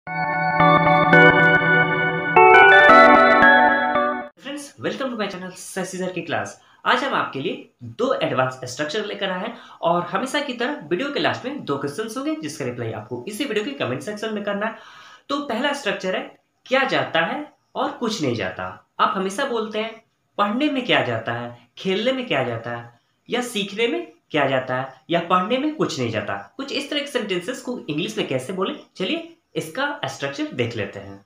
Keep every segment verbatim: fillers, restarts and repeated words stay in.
Friends, welcome to my channel Shashi sir की class. आज हम आपके लिए दो एडवांस स्ट्रक्चर लेकर आए हैं और हमेशा की तरह वीडियो के लास्ट में दो क्वेश्चंस होंगे जिसका रिप्लाई आपको इसी वीडियो के कमेंट सेक्शन में करना है। तो पहला स्ट्रक्चर है क्या जाता है और कुछ नहीं जाता। आप हमेशा बोलते हैं पढ़ने में क्या जाता है, खेलने में क्या जाता है, या सीखने में क्या जाता है, या पढ़ने में कुछ नहीं जाता। कुछ इस तरह के सेंटेंसेस को इंग्लिश में कैसे बोले, चलिए इसका स्ट्रक्चर देख लेते हैं।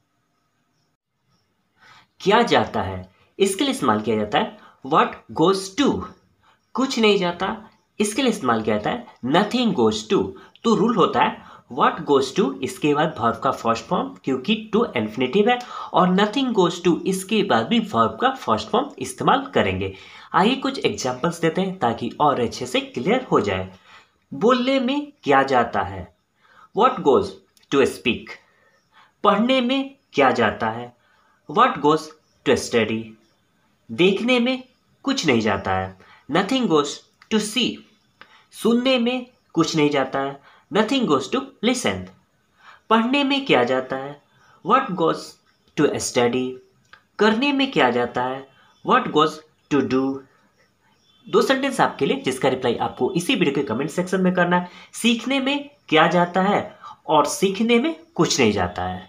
क्या जाता है इसके लिए इस्तेमाल किया जाता है व्हाट गोज टू। कुछ नहीं जाता इसके लिए इस्तेमाल किया जाता है नथिंग गोज टू। तो रूल होता है व्हाट गोज टू इसके बाद वर्ब का फर्स्ट फॉर्म, क्योंकि टू इन्फिनेटिव है, और नथिंग गोज टू इसके बाद भी वर्ब का फर्स्ट फॉर्म इस्तेमाल करेंगे। आइए कुछ एग्जांपल्स देते हैं ताकि और अच्छे से क्लियर हो जाए। बोलने में क्या जाता है व्हाट गोज टू स्पीक। पढ़ने में क्या जाता है व्हाट गोज टू स्टडी। देखने में कुछ नहीं जाता है नथिंग गोज टू सी। सुनने में कुछ नहीं जाता है नथिंग गोज टू लिसन। पढ़ने में क्या जाता है व्हाट गोज टू स्टडी। करने में क्या जाता है व्हाट गोज टू डू। दो सेंटेंस आपके लिए जिसका रिप्लाई आपको इसी वीडियो के कमेंट सेक्शन में करना है। सीखने में क्या जाता है और सीखने में कुछ नहीं जाता है।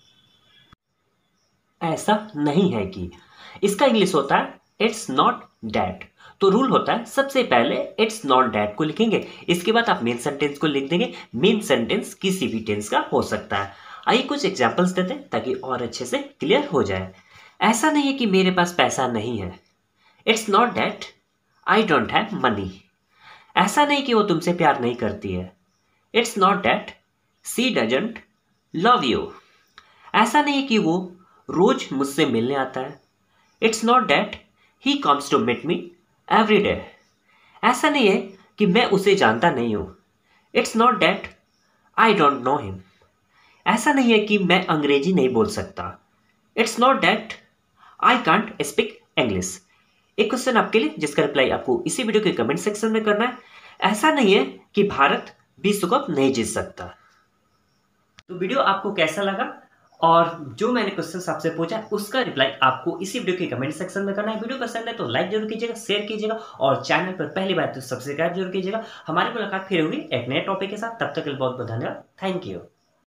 ऐसा नहीं है कि, इसका इंग्लिश होता है इट्स नॉट डैट। तो रूल होता है सबसे पहले इट्स नॉट डैट को लिखेंगे, इसके बाद आप मेन सेंटेंस को लिख देंगे। मेन सेंटेंस किसी भी टेंस का हो सकता है। आइए कुछ एग्जांपल्स देते हैं ताकि और अच्छे से क्लियर हो जाए। ऐसा नहीं है कि मेरे पास पैसा नहीं है, it's not that I don't have money. ऐसा नहीं कि वो तुमसे प्यार नहीं करती है, it's not that she doesn't love you. ऐसा नहीं है कि वो रोज मुझसे मिलने आता है, it's not that he comes to meet me every day. ऐसा नहीं है कि मैं उसे जानता नहीं हूं, it's not that I don't know him. ऐसा नहीं है कि मैं अंग्रेजी नहीं बोल सकता, it's not that I can't speak English. एक क्वेश्चन आपके लिए जिसका रिप्लाई आपको इसी वीडियो के कमेंट सेक्शन में करना है। ऐसा नहीं है कि भारत विश्व कप नहीं जीत सकता। तो वीडियो आपको कैसा लगा और जो मैंने क्वेश्चन आपसे पूछा उसका रिप्लाई आपको इसी वीडियो के कमेंट सेक्शन में करना है। वीडियो पसंद है तो लाइक जरूर कीजिएगा, शेयर कीजिएगा और चैनल पर पहली बार तो सब्सक्राइब जरूर कीजिएगा। हमारी मुलाकात फिर होगी एक नए टॉपिक के साथ, तब तक के लिए बहुत बहुत धन्यवाद। Thank you.